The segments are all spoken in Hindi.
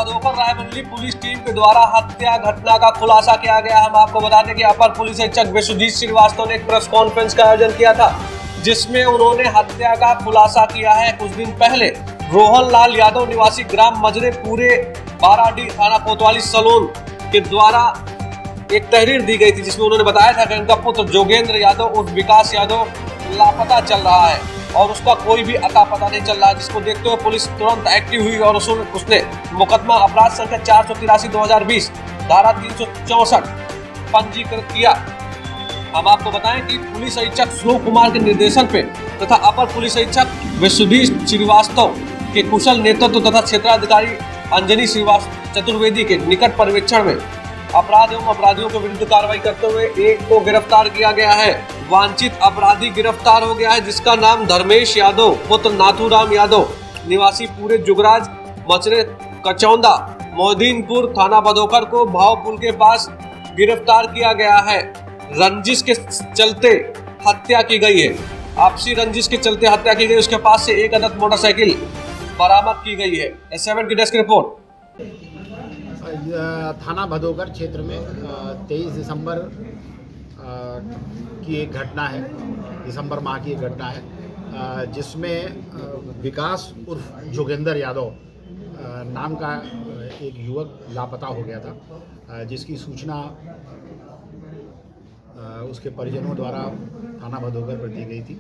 भदोकर रायबरेली पुलिस टीम के द्वारा हत्या घटना का खुलासा किया गया। हम आपको बता दें कि अपर पुलिस अधीक्षक विश्वजीत श्रीवास्तव ने एक प्रेस कॉन्फ्रेंस का आयोजन किया था, जिसमें उन्होंने हत्या का खुलासा किया है। कुछ दिन पहले रोहन लाल यादव निवासी ग्राम मजरे पूरे बाराडीह थाना कोतवाली सलोन के द्वारा एक तहरीर दी गई थी, जिसमें उन्होंने बताया था कि उनका पुत्र जोगेंद्र यादव उर्फ विकास यादव लापता चल रहा है और उसका कोई भी अता पता नहीं चल रहा है, जिसको देखते हुए पुलिस तुरंत एक्टिव हुई और उसने मुकदमा अपराध संख्या 483/2020 धारा 364 पंजीकृत किया। हम आपको बताएं कि पुलिस अधीक्षक श्लोक कुमार के निर्देशन पे तथा अपर पुलिस अधीक्षक विश्वजीत श्रीवास्तव के कुशल नेतृत्व तथा क्षेत्राधिकारी अंजनी श्रीवास्तव चतुर्वेदी के निकट पर्यवेक्षण में अपराध एवं अपराधियों के विरुद्ध कार्रवाई करते हुए एक को गिरफ्तार किया गया है। वांछित अपराधी गिरफ्तार हो गया है, जिसका नाम धर्मेश यादव पुत्र नाथूराम यादव निवासी पूरे जुगराज मचरे कचौंदा मोहद्दीनपुर थाना भदोकर को भाव पुल के पास गिरफ्तार किया गया है। रंजिश के चलते हत्या की गई है। आपसी रंजिश के चलते हत्या की गई। उसके पास से एक अदद मोटरसाइकिल बरामद की गई है। S7 की डेस्क रिपोर्ट। थाना भदोकर क्षेत्र में 23 दिसंबर की एक घटना है, दिसंबर माह की एक घटना है, जिसमें विकास उर्फ जोगेंद्र यादव नाम का एक युवक लापता हो गया था, जिसकी सूचना उसके परिजनों द्वारा थाना भदोकर पर दी गई थी।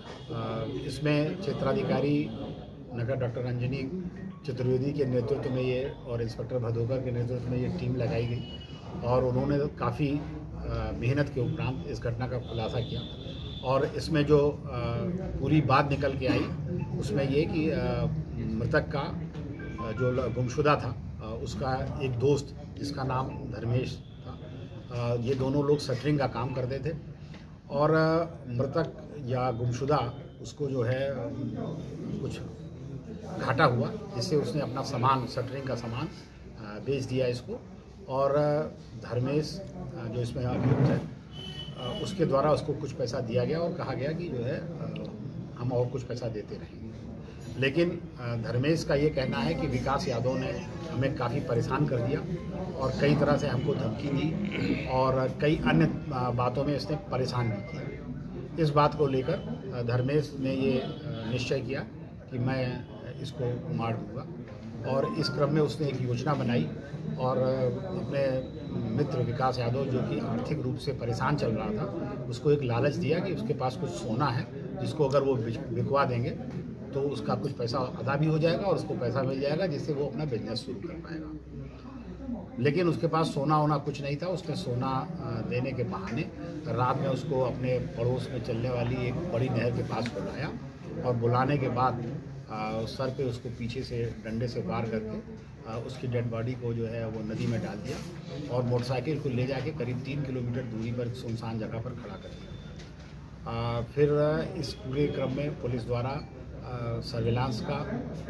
इसमें क्षेत्राधिकारी नगर डॉक्टर अंजनी चतुर्वेदी के नेतृत्व में ये और इंस्पेक्टर भदोकर के नेतृत्व में ये टीम लगाई गई और उन्होंने काफ़ी मेहनत के उपरांत इस घटना का खुलासा किया। और इसमें जो पूरी बात निकल के आई उसमें ये कि मृतक का जो गुमशुदा था उसका एक दोस्त जिसका नाम धर्मेश था, ये दोनों लोग शटरिंग का काम करते थे और मृतक या गुमशुदा उसको जो है कुछ घाटा हुआ, जिससे उसने अपना सामान शटरिंग का सामान बेच दिया इसको। और धर्मेश जो इसमें अभियुक्त है उसके द्वारा उसको कुछ पैसा दिया गया और कहा गया कि जो है हम और कुछ पैसा देते रहेंगे। लेकिन धर्मेश का ये कहना है कि विकास यादव ने हमें काफ़ी परेशान कर दिया और कई तरह से हमको धमकी दी और कई अन्य बातों में इसने परेशान भी किया। इस बात को लेकर धर्मेश ने ये निश्चय किया कि मैं इसको मार दूंगा और इस क्रम में उसने एक योजना बनाई और अपने मित्र विकास यादव जो कि आर्थिक रूप से परेशान चल रहा था उसको एक लालच दिया कि उसके पास कुछ सोना है जिसको अगर वो बिकवा देंगे तो उसका कुछ पैसा अदा भी हो जाएगा और उसको पैसा मिल जाएगा जिससे वो अपना बिजनेस शुरू कर पाएगा। लेकिन उसके पास सोना होना कुछ नहीं था। उसने सोना देने के बहाने रात में उसको अपने पड़ोस में चलने वाली एक बड़ी नहर के पास बुलाया और बुलाने के बाद सर पे उसको पीछे से डंडे से वार करके उसकी डेड बॉडी को जो है वो नदी में डाल दिया और मोटरसाइकिल को ले जाके करीब 3 किलोमीटर दूरी पर सुनसान जगह पर खड़ा कर दिया। फिर इस पूरे क्रम में पुलिस द्वारा सर्विलांस का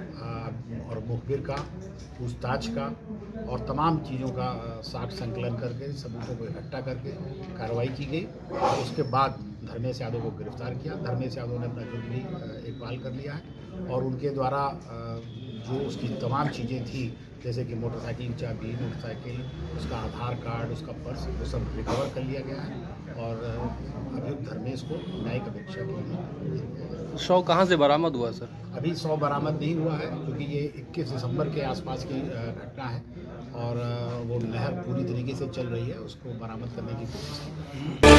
और मुखबिर का, पूछताछ का और तमाम चीज़ों का साक्ष्य संकलन करके सबूतों को इकट्ठा करके कार्रवाई की गई और उसके बाद धर्मेश यादव को गिरफ्तार किया। धर्मेश यादव ने अपना जुर्म भी इकबाल कर लिया है और उनके द्वारा जो उसकी तमाम चीज़ें थी जैसे कि मोटरसाइकिल चाबी, मोटरसाइकिल, उसका आधार कार्ड, उसका पर्स, वो सब रिकवर कर लिया गया है और अभियुक्त धर्मेश को न्यायिक अपेक्षा की। 100 कहाँ से बरामद हुआ सर? अभी 100 बरामद नहीं हुआ है क्योंकि ये 21 दिसंबर के आसपास की घटना है और वो नहर पूरी तरीके से चल रही है, उसको बरामद करने की कोशिश की।